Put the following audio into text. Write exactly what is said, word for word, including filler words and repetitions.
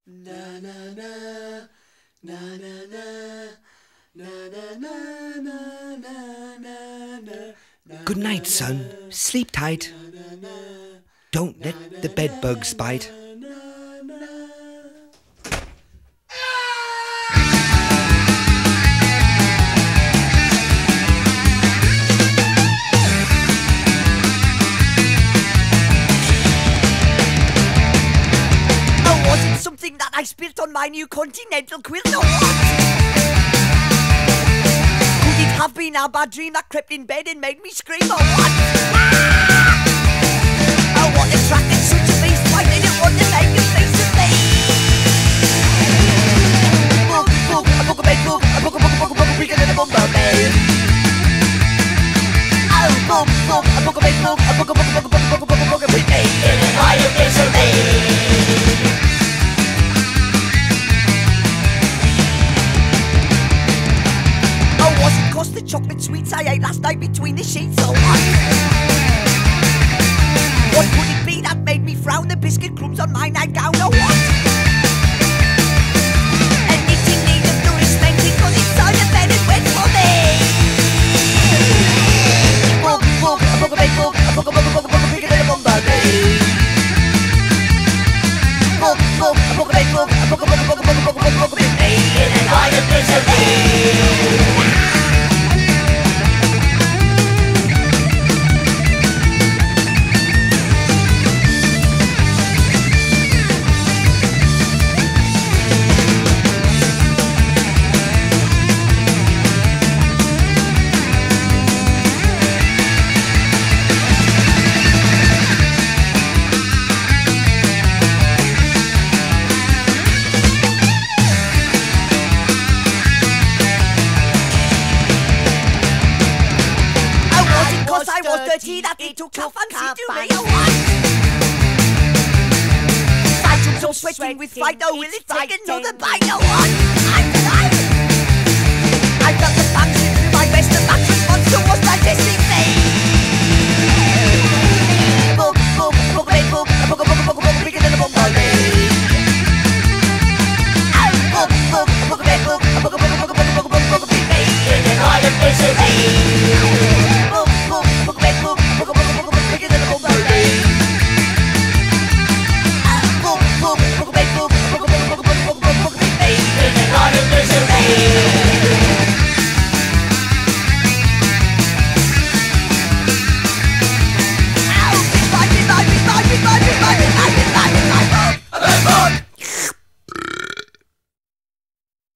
Na na na na na na na na na na na na. Good night, son. Sleep tight. Don't let the bed bugs bite. Something that I spilt on my new continental quilt, or what? Could it have been a bad dream that crept in bed and made me scream, or what? Oh, what attracted such a beast? Why did it want to make a face of me? Book, book, a book, a bed book, a book, a book, a book, a book, bigger than a bumblebee. Oh, book, book, a book, a bed book, a book, a book, a book, a book, a book, a book, a book, a book, in an eye of misery. The chocolate sweets I ate last night between the sheets, or what? What could it be that made me frown? The biscuit crumbs on my nightgown, or what? A knitting needle nourishment got inside the bed and went for me. Book, book, a book, a big book, a book, a book, a book, a book, bigger than a bumblebee. Book, book, a book, a big book, a book, a book, a book, a book, a book, a book, a book, in me in an eye of misery. That it took a fancy to me, or what? I took so sweating with fright, oh will it take another bite, or what? I'm alive! I felt the punch through my vest, the mattress monster was digesting